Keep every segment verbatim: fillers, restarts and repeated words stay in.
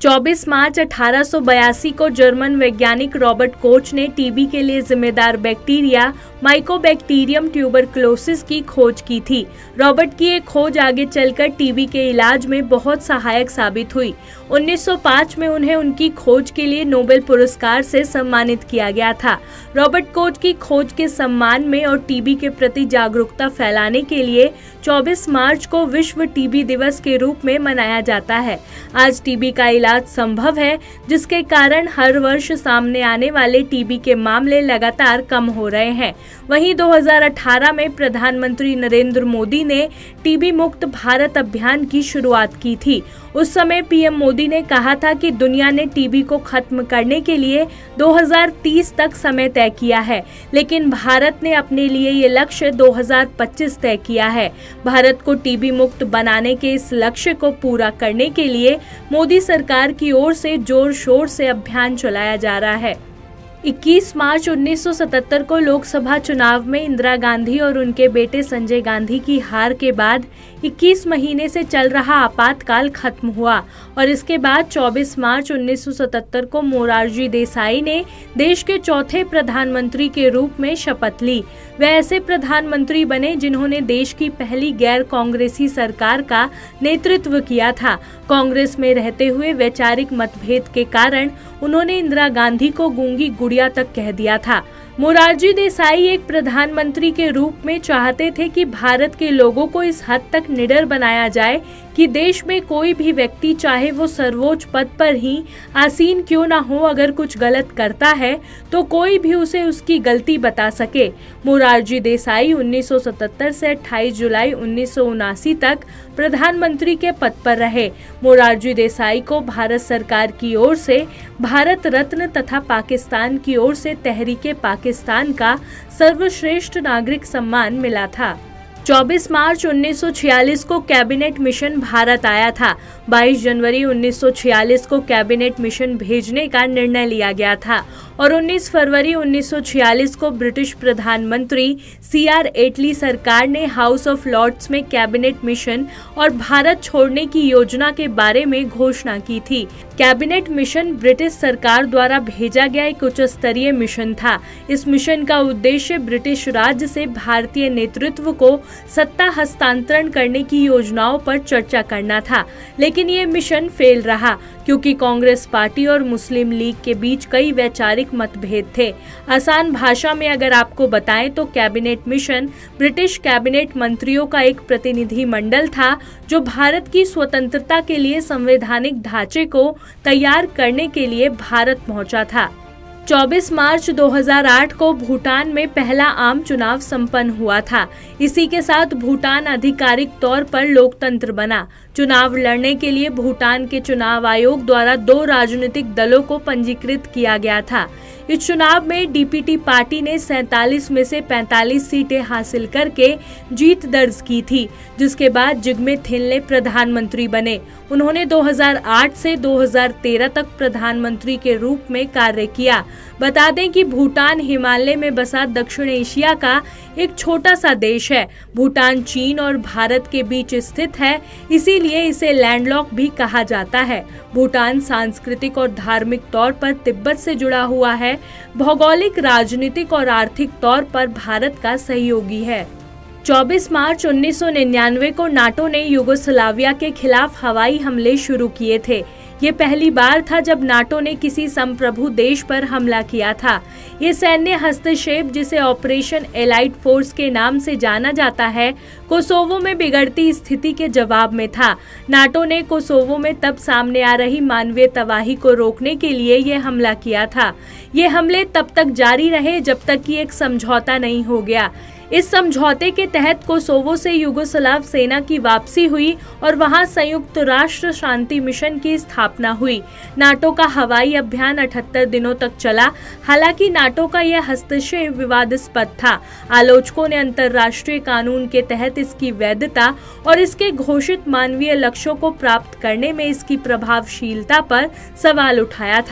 चौबीस मार्च अठारह सौ बयासी को जर्मन वैज्ञानिक रॉबर्ट कोच ने टीबी के लिए जिम्मेदार बैक्टीरिया माइकोबैक्टीरियम ट्यूबरक्लोसिस की खोज की थी। रॉबर्ट की ये खोज आगे चलकर टीबी के इलाज में बहुत सहायक साबित हुई। उन्नीस सौ पाँच में उन्हें उनकी खोज के लिए नोबेल पुरस्कार से सम्मानित किया गया था। रॉबर्ट कोच की खोज के सम्मान में और टीबी के प्रति जागरूकता फैलाने के लिए चौबीस मार्च को विश्व टीबी दिवस के रूप में मनाया जाता है। आज टीबी का इलाज संभव है, जिसके कारण हर वर्ष सामने आने वाले टीबी के मामले लगातार कम हो रहे हैं। वहीं दो हज़ार अठारह में प्रधानमंत्री नरेंद्र मोदी ने टीबी मुक्त भारत अभियान की शुरुआत की थी। उस समय पीएम मोदी ने कहा था कि दुनिया ने टीबी को खत्म करने के लिए दो हज़ार तीस तक समय तय किया है, लेकिन भारत ने अपने लिए ये लक्ष्य दो हज़ार पच्चीस तय किया है। भारत को टीबी मुक्त बनाने के इस लक्ष्य को पूरा करने के लिए मोदी सरकार की ओर से जोर शोर से अभियान चलाया जा रहा है। इक्कीस मार्च उन्नीस सौ सतहत्तर को लोकसभा चुनाव में इंदिरा गांधी और उनके बेटे संजय गांधी की हार के बाद इक्कीस महीने से चल रहा आपातकाल खत्म हुआ और इसके बाद चौबीस मार्च उन्नीस सौ सतहत्तर को मोरारजी देसाई ने देश के चौथे प्रधानमंत्री के रूप में शपथ ली। वे ऐसे प्रधानमंत्री बने जिन्होंने देश की पहली गैर कांग्रेसी सरकार का नेतृत्व किया था। कांग्रेस में रहते हुए वैचारिक मतभेद के कारण उन्होंने इंदिरा गांधी को गूंगी गुड़िया तक कह दिया था। मोरारजी देसाई एक प्रधानमंत्री के रूप में चाहते थे कि भारत के लोगों को इस हद तक निडर बनाया जाए कि देश में कोई भी व्यक्ति, चाहे वो सर्वोच्च पद पर ही आसीन क्यों ना हो, अगर कुछ गलत करता है तो कोई भी उसे उसकी गलती बता सके। मोरारजी देसाई उन्नीस सौ सतहत्तर से अट्ठाईस जुलाई उन्नीस सौ उनासी तक प्रधानमंत्री के पद पर रहे। मोरारजी देसाई को भारत सरकार की ओर से भारत रत्न तथा पाकिस्तान की ओर से तहरीके पाकिस्तान का सर्वश्रेष्ठ नागरिक सम्मान मिला था। चौबीस मार्च उन्नीस सौ छियालीस को कैबिनेट मिशन भारत आया था। बाईस जनवरी उन्नीस सौ छियालीस को कैबिनेट मिशन भेजने का निर्णय लिया गया था और उन्नीस फरवरी उन्नीस सौ छियालीस को ब्रिटिश प्रधानमंत्री सी आर एटली सरकार ने हाउस ऑफ लॉर्ड्स में कैबिनेट मिशन और भारत छोड़ने की योजना के बारे में घोषणा की थी। कैबिनेट मिशन ब्रिटिश सरकार द्वारा भेजा गया एक उच्च स्तरीय मिशन था। इस मिशन का उद्देश्य ब्रिटिश राज्य से भारतीय नेतृत्व को सत्ता हस्तांतरण करने की योजनाओं पर चर्चा करना था, लेकिन ये मिशन फेल रहा क्योंकि कांग्रेस पार्टी और मुस्लिम लीग के बीच कई वैचारिक मतभेद थे। आसान भाषा में अगर आपको बताएं तो कैबिनेट मिशन ब्रिटिश कैबिनेट मंत्रियों का एक प्रतिनिधि मंडल था जो भारत की स्वतंत्रता के लिए संवैधानिक ढांचे को तैयार करने के लिए भारत पहुंचा था। चौबीस मार्च दो हज़ार आठ को भूटान में पहला आम चुनाव संपन्न हुआ था। इसी के साथ भूटान आधिकारिक तौर पर लोकतंत्र बना। चुनाव लड़ने के लिए भूटान के चुनाव आयोग द्वारा दो राजनीतिक दलों को पंजीकृत किया गया था। इस चुनाव में डी पी टी पार्टी ने सैंतालीस में से पैंतालीस सीटें हासिल करके जीत दर्ज की थी, जिसके बाद जिग्मे खेसलू प्रधानमंत्री बने। उन्होंने दो हज़ार आठ से दो हज़ार तेरह तक प्रधानमंत्री के रूप में कार्य किया। बता दें कि भूटान हिमालय में बसा दक्षिण एशिया का एक छोटा सा देश है। भूटान चीन और भारत के बीच स्थित है, इसीलिए इसे लैंडलॉक भी कहा जाता है। भूटान सांस्कृतिक और धार्मिक तौर पर तिब्बत से जुड़ा हुआ है। भौगोलिक, राजनीतिक और आर्थिक तौर पर भारत का सहयोगी है। चौबीस मार्च उन्नीस सौ निन्यानवे को नाटो ने यूगोस्लाविया के खिलाफ हवाई हमले शुरू किए थे। ये पहली बार था जब नाटो ने किसी संप्रभु देश पर हमला किया था। ये सैन्य हस्तक्षेप, जिसे ऑपरेशन एलाइड फोर्स के नाम से जाना जाता है, कोसोवो में बिगड़ती स्थिति के जवाब में था। नाटो ने कोसोवो में तब सामने आ रही मानवीय तबाही को रोकने के लिए ये हमला किया था। ये हमले तब तक जारी रहे जब तक कि एक समझौता नहीं हो गया। इस समझौते के तहत कोसोवो से यूगोस्लाव सेना की वापसी हुई और वहां संयुक्त राष्ट्र शांति मिशन की स्थापना हुई। नाटो का हवाई अभियान अठहत्तर दिनों तक चला। हालांकि नाटो का यह हस्तक्षेप विवादास्पद था। आलोचकों ने अंतर्राष्ट्रीय कानून के तहत इसकी वैधता और इसके घोषित मानवीय लक्ष्यों को प्राप्त करने में इसकी प्रभावशीलता पर सवाल उठाया था।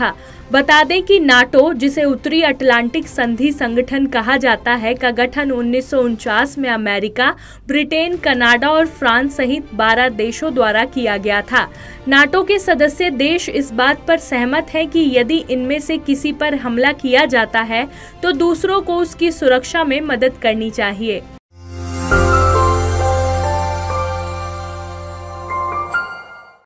बता दें कि नाटो, जिसे उत्तरी अटलांटिक संधि संगठन कहा जाता है, का गठन उन्नीस सौ उनचास में अमेरिका, ब्रिटेन, कनाडा और फ्रांस सहित बारह देशों द्वारा किया गया था। नाटो के सदस्य देश इस बात पर सहमत हैं कि यदि इनमें से किसी पर हमला किया जाता है तो दूसरों को उसकी सुरक्षा में मदद करनी चाहिए।